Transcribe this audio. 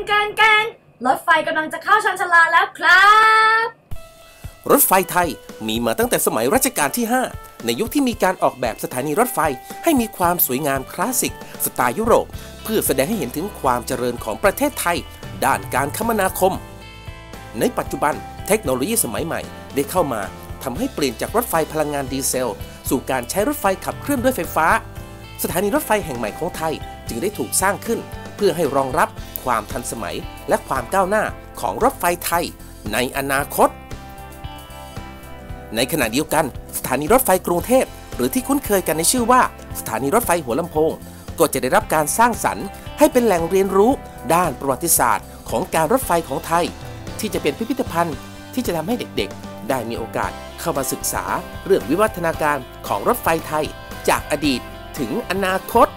งรถไฟกำลังจะเข้าชานชาลาแล้วครับรถไฟไทยมีมาตั้งแต่สมัยรัชกาลที่ 5ในยุคที่มีการออกแบบสถานีรถไฟให้มีความสวยงามคลาสสิกสไตล์ยุโรปเพื่อแสดงให้เห็นถึงความเจริญของประเทศไทยด้านการคมนาคมในปัจจุบันเทคโนโลยีสมัยใหม่ได้เข้ามาทำให้เปลี่ยนจากรถไฟพลังงานดีเซลสู่การใช้รถไฟขับเคลื่อนด้วยไฟฟ้าสถานีรถไฟแห่งใหม่ของไทยจึงได้ถูกสร้างขึ้นเพื่อให้รองรับความทันสมัยและความก้าวหน้าของรถไฟไทยในอนาคตในขณะเดียวกันสถานีรถไฟกรุงเทพหรือที่คุ้นเคยกันในชื่อว่าสถานีรถไฟหัวลำโพงก็จะได้รับการสร้างสรรค์ให้เป็นแหล่งเรียนรู้ด้านประวัติศาสตร์ของการรถไฟของไทยที่จะเป็นพิพิธภัณฑ์ที่จะทำให้เด็กๆได้มีโอกาสเข้ามาศึกษาเรื่องวิวัฒนาการของรถไฟไทยจากอดีตถึงอนาคต